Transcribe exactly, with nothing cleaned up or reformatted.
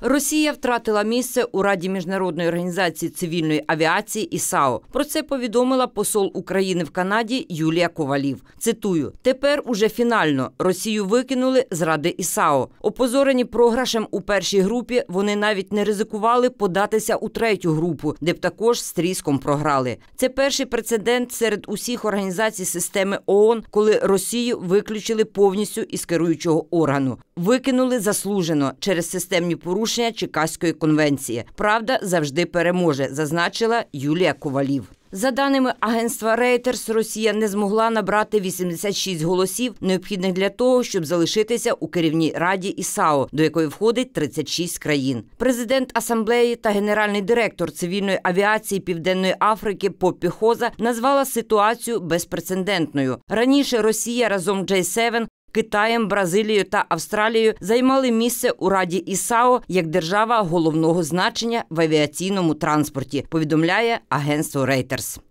Росія втратила місце у Раді Міжнародної організації цивільної авіації ІСАО. Про це повідомила посол України в Канаді Юлія Ковалів. Цитую: «Тепер уже фінально Росію викинули з Ради ІСАО. Опозорені програшем у першій групі, вони навіть не ризикували податися у третю групу, де б також з тріском програли. Це перший прецедент серед усіх організацій системи ООН, коли Росію виключили повністю із керуючого органу. Викинули заслужено через системні порушення Чикаської конвенції. Правда завжди переможе», зазначила Юлія Ковалів. За даними агентства Reuters, Росія не змогла набрати вісімдесят шість голосів, необхідних для того, щоб залишитися у керівній раді ІСАО, до якої входить тридцять шість країн. Президент асамблеї та генеральний директор цивільної авіації Південної Африки Поппі Хоза назвала ситуацію безпрецедентною. Раніше Росія разом з джей севен, Китаєм, Бразилією та Австралією займали місце у Раді ІСАО як держава головного значення в авіаційному транспорті, повідомляє агентство Reuters.